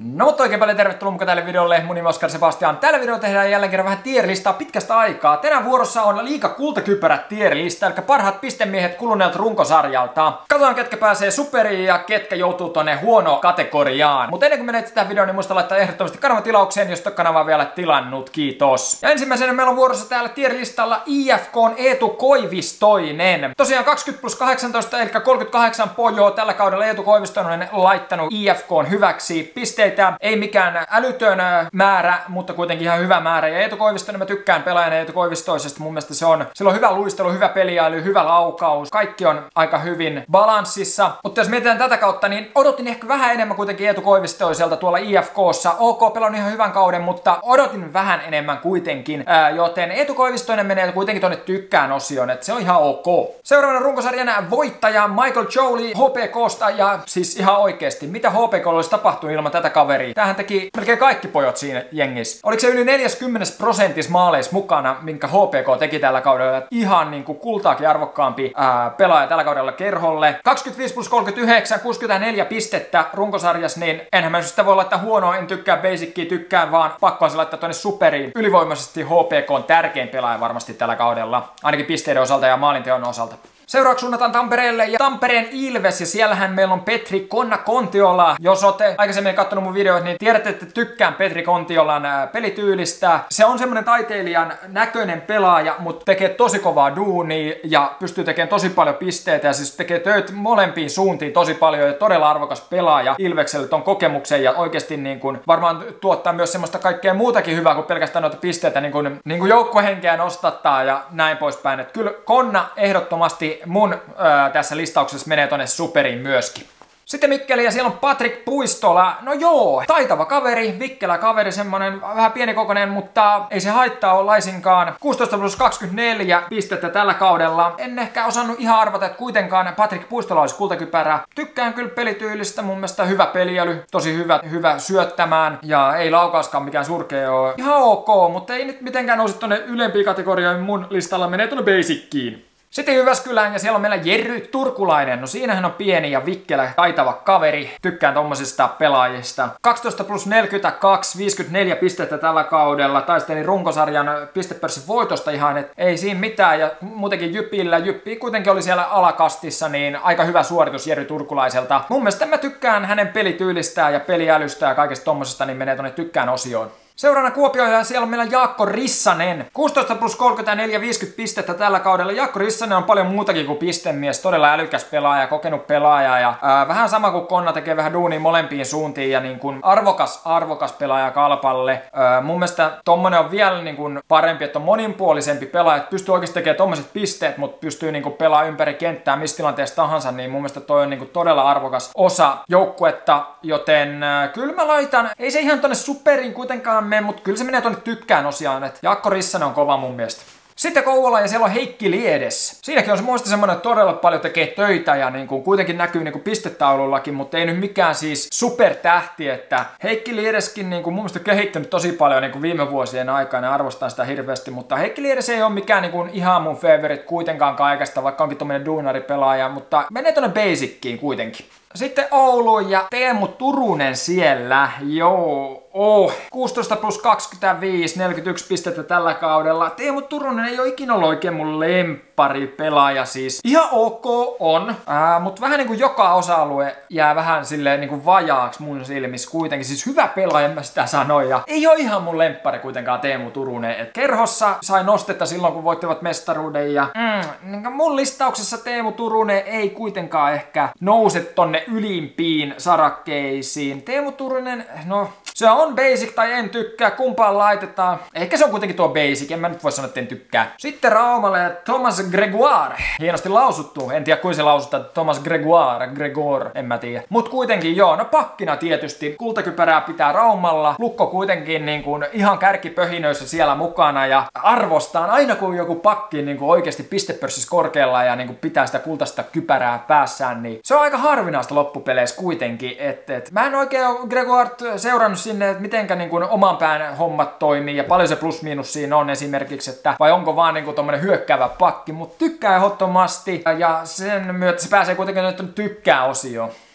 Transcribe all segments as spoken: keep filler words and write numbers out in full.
No mutta oikein paljon tervetuloa mukaan tälle videolle. Mun nimi on Oskar Sebastian. Tällä videolla tehdään jälleen kerran vähän tier-listaa pitkästä aikaa. Tänään vuorossa on Liiga Kultakypärät tier-lista, eli parhaat pistemiehet kuluneelta runkosarjalta. Katsotaan ketkä pääsee superiin ja ketkä joutuu tonne huono kategoriaan. Mutta ennen kuin menet tähän videoon, niin muista laittaa ehdottomasti kanavatilaukseen, jos et kanavaa vielä tilannut. Kiitos. Ja ensimmäisenä meillä on vuorossa täällä tier-listalla I F K:n Eetu Koivistoinen. Tosiaan kaksikymmentä plus kahdeksantoista, eli kolmekymmentäkahdeksan pojoa tällä kaudella Eetu Koivistoinen on laittanut I F K:n hyväksi pisteitä. Ei mikään älytön määrä, mutta kuitenkin ihan hyvä määrä. Ja Eetu Koivistoinen, mä tykkään pelaajana Eetu Koivistoisesta. Mun mielestä se on, sillä on hyvä luistelu, hyvä peliäily, hyvä laukaus. Kaikki on aika hyvin balanssissa. Mutta jos mietitään tätä kautta, niin odotin ehkä vähän enemmän kuitenkin Eetu Koivistoiselta tuolla I F K:ssa. OK, pelannut ihan hyvän kauden, mutta odotin vähän enemmän kuitenkin. Ää, joten Eetu Koivistoinen menee kuitenkin tonne tykkään osioon, että se on ihan OK. Seuraavana runkosarjan voittaja Michael Jolie H P K:sta, ja siis ihan oikeesti, mitä H P K:lla olisi tapahtunut ilman tätä kaveria? Tämähän teki melkein kaikki pojot siinä jengissä. Oliko se yli neljäkymmentä prosentissa maaleissa mukana, minkä H P K teki tällä kaudella? Ihan niinku kultaakin arvokkaampi ää, pelaaja tällä kaudella kerholle. kaksikymmentäviisi plus kolmekymmentäyhdeksän, kuusikymmentäneljä pistettä runkosarjassa, niin enhän mä sitä voi laittaa huonoa, en tykkää basickia, tykkään vaan pakkoa se laittaa tonne superiin. Ylivoimaisesti H P K on tärkein pelaaja varmasti tällä kaudella, ainakin pisteiden osalta ja maalinteon osalta. Seuraavaksi suunnataan Tampereelle ja Tampereen Ilves, ja siellähän meillä on Petri Konna Kontiola. Jos olette aikaisemmin katsonut mun videoita, niin tiedätte, että tykkään Petri Kontiolan pelityylistä. Se on semmonen taiteilijan näköinen pelaaja, mutta tekee tosi kovaa duunia ja pystyy tekemään tosi paljon pisteitä ja siis tekee töitä molempiin suuntiin tosi paljon ja todella arvokas pelaaja Ilvekselle ton kokemuksen ja oikeasti niin kun varmaan tuottaa myös semmoista kaikkea muutakin hyvää kuin pelkästään noita pisteitä, niin kun, niin kun joukkuehenkeä nostattaa ja näin poispäin. Et kyllä Konna ehdottomasti mun öö, tässä listauksessa menee tonne superiin myöskin. Sitten Mikkeli ja siellä on Patrik Puistola. No joo, taitava kaveri, vikkelä kaveri, semmonen vähän pienikokoinen, mutta ei se haittaa ole laisinkaan. kuusitoista plus kaksikymmentäneljä pistettä tällä kaudella. En ehkä osannut ihan arvata, että kuitenkaan Patrik Puistola olisi kultakypärä. Tykkään kyllä pelityylistä, mun mielestä hyvä peliäly, tosi hyvä, hyvä syöttämään ja ei laukauskaan mikään surkea ole. Ihan ok, mutta ei nyt mitenkään nousi tonne ylempiin kategorioihin, mun listalla menee tonne basickiin. Sitten Jyväskylään ja siellä on meillä Jerry Turkulainen. No siinähän on pieni ja vikkelä taitava kaveri. Tykkään tommosista pelaajista. kaksitoista plus neljäkymmentäkaksi, viisikymmentäneljä pistettä tällä kaudella. Taisteli runkosarjan pistepörssin voitosta ihan, et ei siinä mitään. Ja muutenkin Jypillä, Jyppi kuitenkin oli siellä alakastissa, niin aika hyvä suoritus Jerry Turkulaiselta. Mun mielestä mä tykkään hänen pelityylistään ja peliälystä ja kaikesta tommosesta, niin menee tonne tykkään osioon. Seuraavana Kuopio ja siellä on meillä Jaakko Rissanen. kuusitoista plus kolmekymmentäneljä, viisikymmentä pistettä tällä kaudella. Jaakko Rissanen on paljon muutakin kuin pistemies. Todella älykäs pelaaja, kokenut pelaaja ja ää, vähän sama kuin Konna, tekee vähän duunia molempiin suuntiin ja niin kuin arvokas, arvokas pelaaja Kalpalle. Ää, mun mielestä tommonen on vielä niin kuin parempi, että on monipuolisempi pelaaja, että pystyy oikeasti tekemään tommoset pisteet, mutta pystyy niin kuin pelaamaan ympäri kenttää missä tilanteessa tahansa, niin mun mielestä toi on niin kuin todella arvokas osa joukkuetta, joten ää, kyllä mä laitan, ei se ihan tonne superiin kuitenkaan mene, mutta kyllä se menee tonne tykkään osiaan, että Jaakko Rissanen on kova mun mielestä. Sitten Kouvola ja siellä on Heikki Liedes. Siinäkin on se muista semmoinen, että todella paljon tekee töitä ja niin kuin kuitenkin näkyy niin kuin pistetaulullakin, mutta ei nyt mikään siis supertähti, että Heikki Liedeskin niin kuin mun mielestä kehittänyt tosi paljon niin kuin viime vuosien aikana ja arvostan sitä hirveästi, mutta Heikki Liedes ei ole mikään niin kuin ihan mun favorite kuitenkaan kaikesta, vaikka onkin tommonen duunaripelaaja, mutta menee tonne basickiin kuitenkin. Sitten Oulu ja Teemu Turunen siellä, joo, oh. kuusitoista plus kaksikymmentäviisi, neljäkymmentäyksi pistettä tällä kaudella. Teemu Turunen ei ole ikinä ollut oikein mun lemppari pelaaja siis. Ihan ok on, ää, mutta vähän niin kuin joka osa-alue jää vähän silleen niin kuin vajaaksi mun silmissä kuitenkin. Siis hyvä pelaaja, en mä sitä sano, ja ei ole ihan mun lemppari kuitenkaan Teemu Turunen. Et kerhossa sai nostetta silloin, kun voittivat mestaruuden ja mm, niin mun listauksessa Teemu Turunen ei kuitenkaan ehkä nouse tonne ylimpiin sarakkeisiin. Teemu Turunen, no se on basic tai en tykkää, kumpaan laitetaan. Ehkä se on kuitenkin tuo basic, en mä nyt voi sanoa, että en tykkää. Sitten Raumalle ja Thomas Gregoire. Hienosti lausuttu, en tiedä kuin se lausutaan, Thomas Gregoire, Gregor, en mä tiedä. Mut kuitenkin joo, no pakkina tietysti. Kultakypärää pitää Raumalla. Lukko kuitenkin niin kuin ihan kärkipöhinöissä siellä mukana ja arvostaan aina kun joku pakki niin kuin oikeasti pistepörssissä korkealla ja niin kuin pitää sitä kultaista kypärää päässään, niin se on aika harvinaista loppupeleissä kuitenkin. Et, et, mä en oikein ole Gregoire seurannut sinne, että mitenkä niin kuin oman pään hommat toimii ja paljon se plus miinus siinä on esimerkiksi, että vai onko vaan niin kuin tommonen hyökkäävä pakki, mutta tykkää ehdottomasti ja sen myötä se pääsee kuitenkin nyt tykkää osioon.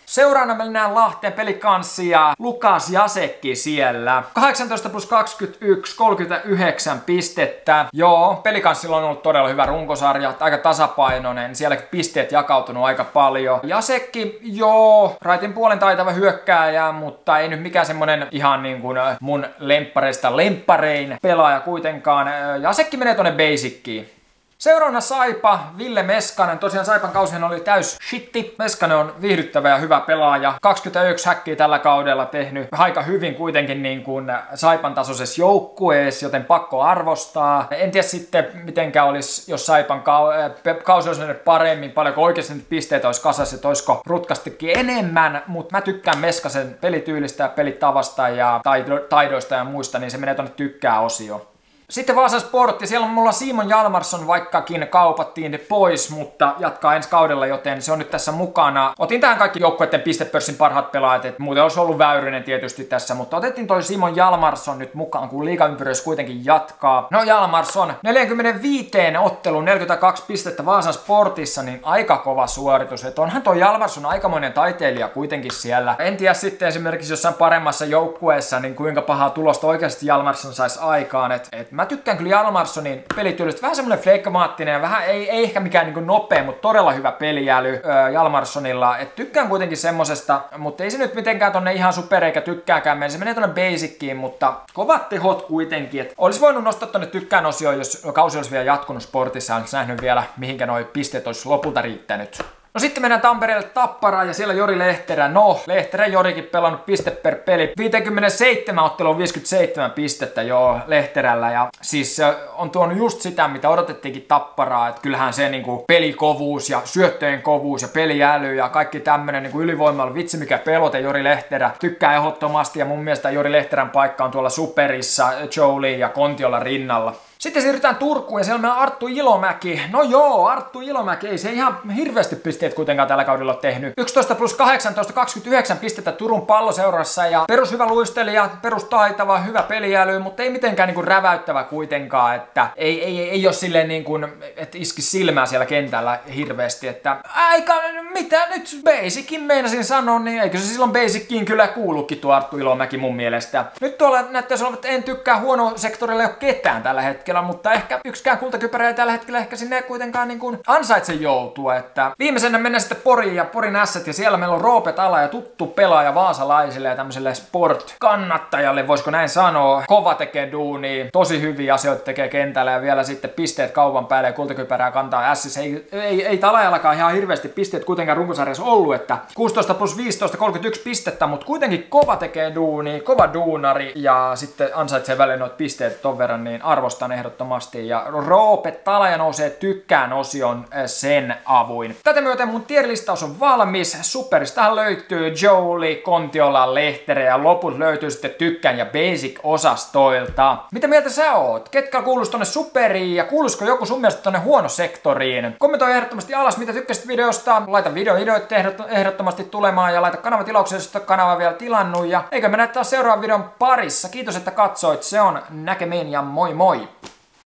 Seuraavana me mennään Lahteen pelikanssi ja Lukas Jasekki siellä. kahdeksantoista plus kaksikymmentäyksi, kolmekymmentäyhdeksän pistettä. Joo, pelikanssilla on ollut todella hyvä runkosarja, aika tasapainoinen. Sielläkin pisteet jakautunut aika paljon. Jasekki, joo, raitin puolen taitava hyökkääjä, mutta ei nyt mikään semmonen ihan niin kuin mun lemppareista lempparein pelaaja kuitenkaan. Jasekki menee tonne basickiin. Seuraavana Saipa, Ville Meskanen. Tosiaan Saipan kausihan oli täys shitti. Meskanen on viihdyttävä ja hyvä pelaaja. kaksikymmentäyksi häkkiä tällä kaudella tehnyt aika hyvin kuitenkin niin kuin Saipan tasoisessa joukkueessa, joten pakko arvostaa. En tiedä sitten mitenkä olisi, jos Saipan kau- kausi olisi mennyt paremmin, paljonko oikeasti nyt pisteitä olisi kasassa, että olisiko rutkastikin enemmän, mutta mä tykkään Meskasen pelityylistä ja pelitavasta ja taidoista ja muista, niin se menee tonne tykkää osioon. Sitten Vaasan Sportti, siellä on mulla Simon Jalmarsson, vaikkakin kaupattiin pois, mutta jatkaa ensi kaudella, joten se on nyt tässä mukana. Otin tähän kaikki joukkueiden pistepörssin parhaat pelaajat, että muuten olisi ollut Väyrynen tietysti tässä, mutta otettiin toi Simon Jalmarsson nyt mukaan, kun liigaympyrös kuitenkin jatkaa. No Jalmarsson, neljäkymmentäviisi otteluun, neljäkymmentäkaksi pistettä Vaasan Sportissa, niin aika kova suoritus. Että onhan toi Jalmarsson aikamoinen taiteilija kuitenkin siellä. En tiedä sitten esimerkiksi jossain paremmassa joukkueessa, niin kuinka pahaa tulosta oikeasti Jalmarsson saisi aikaan, että et mä tykkään kyllä Jalmarssonin pelityylistä. Vähän semmonen fleikkamaattinen ja vähän ei, ei ehkä mikään niinku nopea, mutta todella hyvä pelijäly öö, Jalmarssonilla. Et tykkään kuitenkin semmosesta, mutta ei se nyt mitenkään tonne ihan super eikä tykkääkään mene. Se menee tonne basickiin, mutta kovat tehot kuitenkin. Et olisi voinut nostaa tonne tykkään osioon, jos kausi olisi vielä jatkunut Sportissa. Olisi nähnyt vielä, mihinkä noi pisteet olisi lopulta riittänyt. No sitten mennään Tampereelle Tapparaan ja siellä Jori Lehterä. No, Lehterä Jorikin pelannut piste per peli. viisikymmentäseitsemän ottelua viisikymmentäseitsemän pistettä jo Lehterällä. Ja siis se on tuonut just sitä, mitä odotettiinkin Tapparaa. Että kyllähän se niinku pelikovuus ja syöttöjen kovuus ja peliäly ja kaikki tämmönen niinku ylivoimalla. Vitsi mikä pelote Jori Lehterä. Tykkää ehdottomasti ja mun mielestä Jori Lehterän paikka on tuolla Superissa Jolie ja Kontiolla rinnalla. Sitten siirrytään Turkuun ja siellä meillä on Arttu Ilomäki. No joo, Arttu Ilomäki ei se ihan hirveästi pisteet kuitenkaan tällä kaudella ole tehnyt. yksitoista plus kahdeksantoista, kaksikymmentäyhdeksän pistettä Turun Palloseurassa ja perus hyvä luistelija, perus taitava, hyvä peliäly, mutta ei mitenkään niinku räväyttävä kuitenkaan, että ei, ei, ei, ei ole silleen niin kuin, että iski silmää siellä kentällä hirveästi, että aika, mitä nyt Basicin meinasin sanoa, niin eikö se silloin Basiciin kyllä kuulukin tuo Arttu Ilomäki mun mielestä. Nyt tuolla näyttäisi olevan, että en tykkää huono sektorilla ei ole ketään tällä hetkellä. Mutta ehkä yksikään kultakypärä ei tällä hetkellä ehkä sinne kuitenkaan niin kuin ansaitse joutua. Että viimeisenä mennään sitten Poriin ja Porin Ässät ja siellä meillä on Roope Tala ja tuttu pelaaja vaasalaisille ja tämmöiselle sport-kannattajalle, voisiko näin sanoa. Kova tekee duunia, tosi hyviä asioita tekee kentällä ja vielä sitten pisteet kaupan päälle ja kultakypärää kantaa Ässissä. Ei, ei, ei Talajallakaan ihan hirveästi pisteet kuitenkaan runkosarjassa ollut, että kuusitoista plus viisitoista, kolmekymmentäyksi pistettä, mutta kuitenkin kova tekee duunia, kova duunari ja sitten ansaitsee välillä noita pisteet ton verran, niin arvostan ehdottomasti. Ja Roope Talaja nousee tykkään osion sen avuin. Tätä myöten mun tierlistaus on valmis. Superistahan löytyy Jolie, Kontiola, Lehterä ja loput löytyy sitten tykkään ja basic-osastoilta. Mitä mieltä sä oot? Ketkä kuuluis tonne superiin ja kuuluisiko joku sun mielestä tonne huono sektoriin? Kommentoi ehdottomasti alas mitä tykkäsit videosta. Laita videoideoita ehdottomasti tulemaan ja laita kanavatilauksia, jos et kanava vielä tilannut. Ja eikö me näyttää seuraavan videon parissa. Kiitos että katsoit. Se on näkemiin ja moi moi!